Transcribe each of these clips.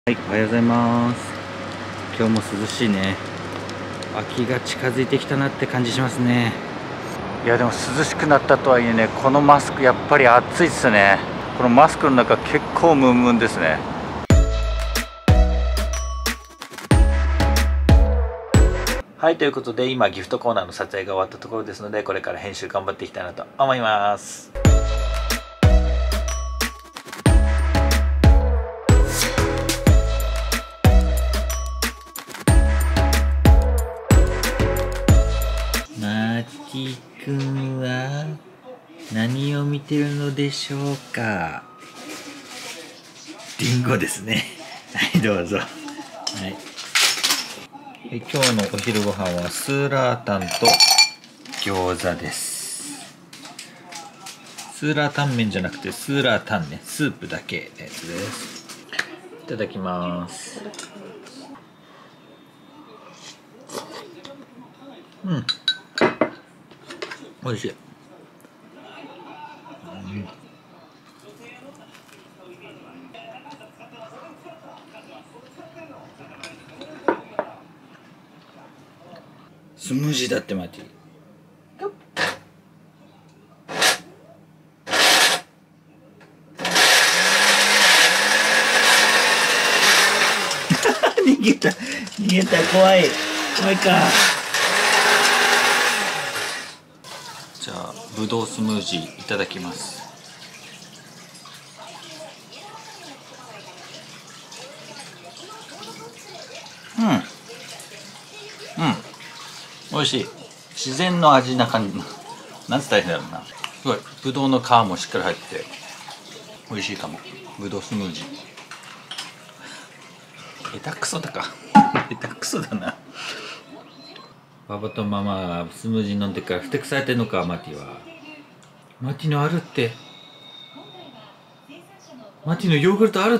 はい、おはようございます。今日も涼しいね。秋が近づいてきたなって感じしますね。いやでも涼しくなったとはいえね、このマスクやっぱり暑いですね。このマスクの中結構ムンムンですね。はい、ということで今ギフトコーナーの撮影が終わったところですので、これから編集頑張っていきたいなと思います。マーティ君は何を見てるのでしょうか。リンゴですね。はい、どうぞ。はい、今日のお昼ご飯はスーラータンと餃子です。スーラータンメンじゃなくてスーラータンね、スープだけのやつです。いただきます。美味しい。スムージーだってマーティ。逃げた怖いか。じゃあぶどうスムージーいただきます。美味しい。自然の味な感じ。なんて大変だろうな。すごいぶどうの皮もしっかり入ってて美味しいかも。ぶどうスムージー。下手くそだか。下手くそだな。パパとママがスムージー飲んでからふてくされてんのか。マティは。マティのあるって。マティのヨーグルトあるって。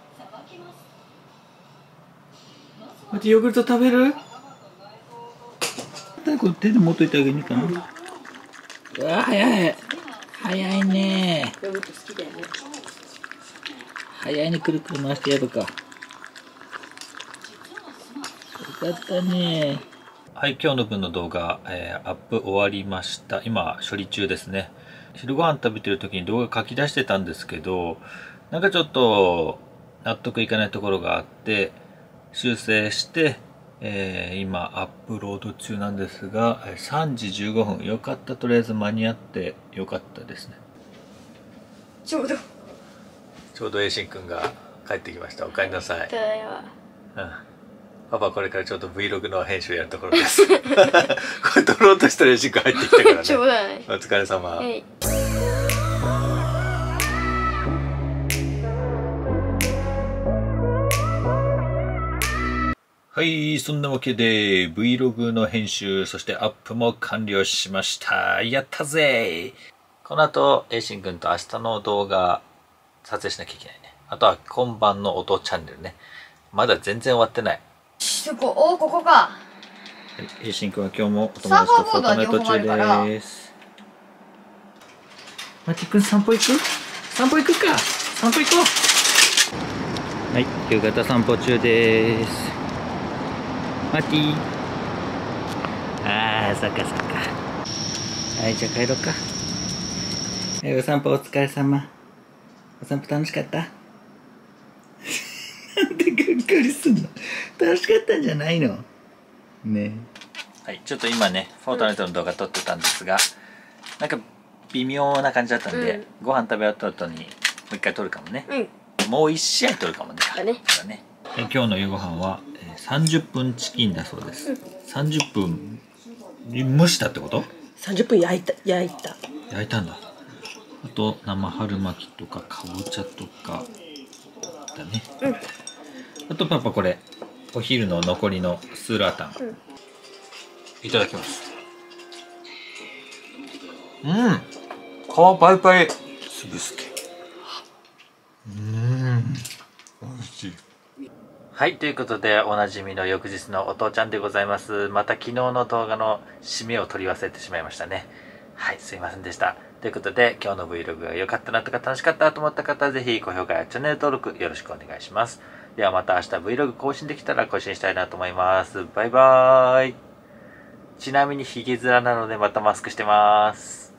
マティヨーグルト食べる？これ手で持っといてあげるかな。うわ、早いね。ヨーグルト好きだよね。早いね、くるくる回してやるか。よかったね。はい、今日の分の動画、アップ終わりました。今処理中ですね。昼ご飯食べてる時に動画書き出してたんですけど、なんかちょっと納得いかないところがあって修正して、今アップロード中なんですが、3時15分。よかった、とりあえず間に合ってよかったですね。ちょうど栄心くんが帰ってきました。お帰りなさい。パパこれからちょっと Vlog の編集やるところです。これ撮ろうとしたら栄心くん入ってきたからね。ちょうだい。お疲れ様。はい、そんなわけで Vlog の編集、そしてアップも完了しました。やったぜ。この後、栄心くんと明日の動画撮影しなきゃいけないね。あとは今晩の音チャンネルね。まだ全然終わってない。ここか。栄心くんは今日もお友達とフォートナイト中です。マティくん散歩行くか。散歩行こう。はい、夕方散歩中です。マティ。そっか。はい、じゃあ帰ろうか。はい、お散歩お疲れ様。お散歩楽しかった？なんでぐっくりすんの？楽しかったんじゃないの？ね。はい、ちょっと今ね、フォートナイトの動画撮ってたんですが、なんか微妙な感じだったんで、ご飯食べ終わった後にもう一回撮るかもね。もう一試合撮るかもね。今日の夕ご飯は30分チキンだそうです。30分蒸したってこと？ 30分焼いたんだ。あと生春巻きとかかぼちゃとかだね。あとパパこれお昼の残りのスーラータン、いただきます。皮パリパリ。つぶすけ。おいしい。はい、ということでおなじみの翌日のお父ちゃんでございます。また昨日の動画の締めを取り忘れてしまいましたね。はい、すいませんでした。ということで今日の Vlog が良かったなとか楽しかったと思った方はぜひ高評価やチャンネル登録よろしくお願いします。 ではまた明日 Vlog 更新できたら更新したいなと思います。バイバーイ。ちなみにヒゲ面なのでまたマスクしてます。